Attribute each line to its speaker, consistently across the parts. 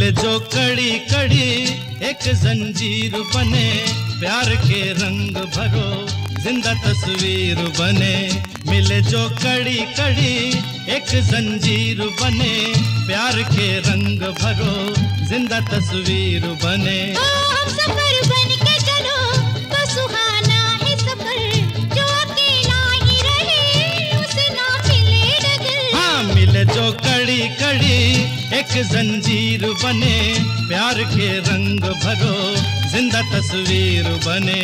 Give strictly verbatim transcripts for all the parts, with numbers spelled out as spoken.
Speaker 1: मिले जो कड़ी कड़ी एक जंजीर बने, प्यार के रंग भरो जिंदा तस्वीर बने। मिले जो कड़ी कड़ी एक जंजीर बने, प्यार के रंग भरो जिंदा तस्वीर बने।
Speaker 2: ओ हम सफर बन के चलो तो सुहाना है सफर, जो अकेला ही रहे उसे ना मिले डगर।
Speaker 1: हाँ मिले जो कड़ी कड़ी एक जंजीर बने, प्यार के रंग भरो जिंदा तस्वीर बने।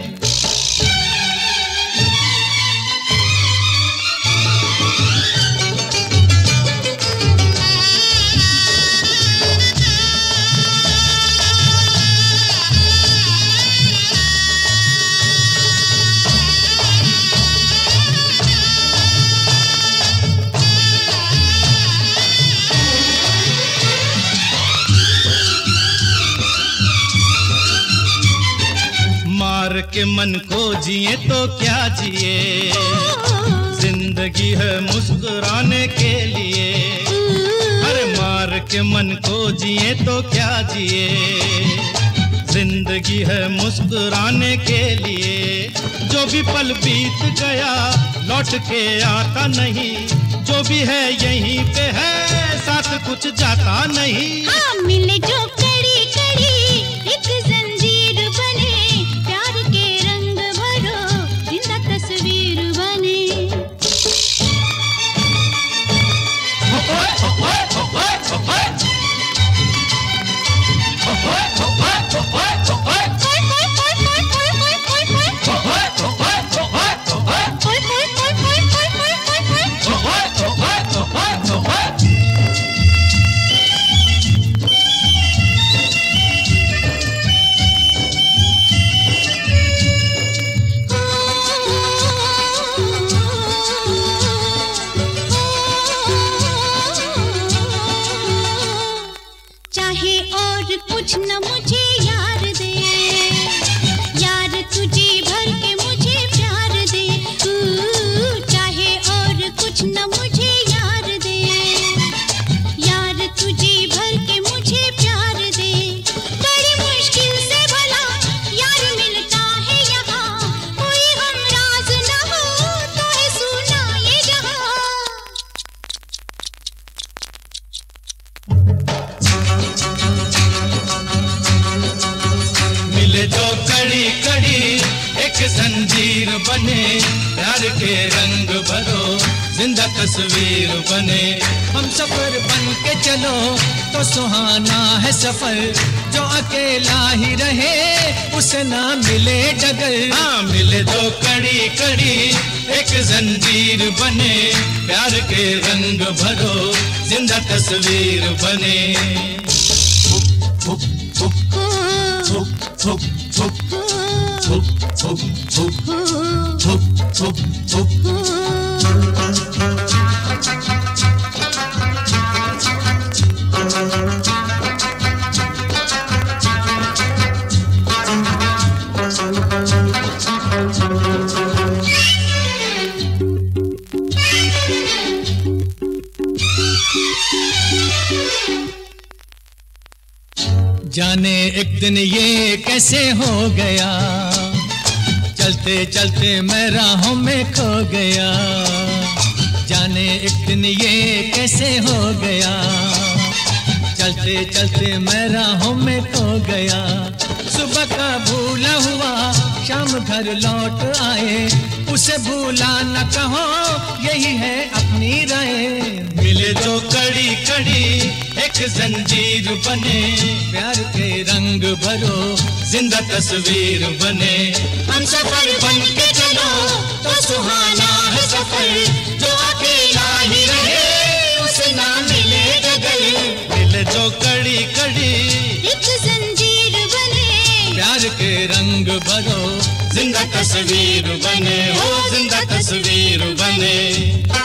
Speaker 1: मार के मन को जिए तो क्या जिए, जिंदगी है मुस्कुराने के लिए। अरे मार के मन को जिए तो क्या जिए, जिंदगी है मुस्कुराने के लिए। जो भी पल बीत गया लौट के आता नहीं, जो भी है यहीं पे है साथ कुछ जाता नहीं।
Speaker 2: हाँ मिले जो कड़ी कड़ी एक जंजीर बने, प्यार के रंग भरो जिंदा तस्वीर बने। चाहे और कुछ न मुझे यार दे, यार तुझे भर के मुझे प्यार दे। चाहे और कुछ न मुझे यार दे, यार तुझे भर के मुझे प्यार दे। बड़ी मुश्किल से भला यार मिलता है यहाँ, कोई हम राज न हो तो है सुना ये जहाँ।
Speaker 1: मिले जो कड़ी कड़ी एक जंजीर बने, प्यार के रंग भरो जिंदा तस्वीर बने।
Speaker 3: हम सफर बन के चलो तो सुहाना है सफर, जो अकेला ही रहे उसे ना मिले डगर।
Speaker 1: हाँ मिले जो कड़ी कड़ी एक जंजीर बने, प्यार के रंग भरो जिंदा तस्वीर बने। हुप, हुप, हुप, हुप, हुप, हुप, हुप, हुप, हुप, हुप, हुप।
Speaker 3: जाने एक दिन ये कैसे हो गया, चलते चलते मैं राहों में खो गया। जाने एक दिन ये कैसे हो गया, चलते चलते मैं राहों में खो गया। सुबह का भूला हुआ शाम घर लौट आए, उसे भूला न कहो यही है अपनी राय।
Speaker 1: मिले जो कड़ी कड़ी एक जंजीर बने,
Speaker 3: प्यार के रंग भरो
Speaker 1: जिंदा तस्वीर बने।
Speaker 2: हम सफर बन के चलो तो सुहाना है सफर, जो अकेला ही रहे उसे ना मिले डगर।
Speaker 1: मिले जो कड़ी कड़ी
Speaker 2: एक जंजीर बने,
Speaker 3: प्यार के रंग भरो
Speaker 1: जिंदा तस्वीर बने, हो जिंदा तस्वीर बने।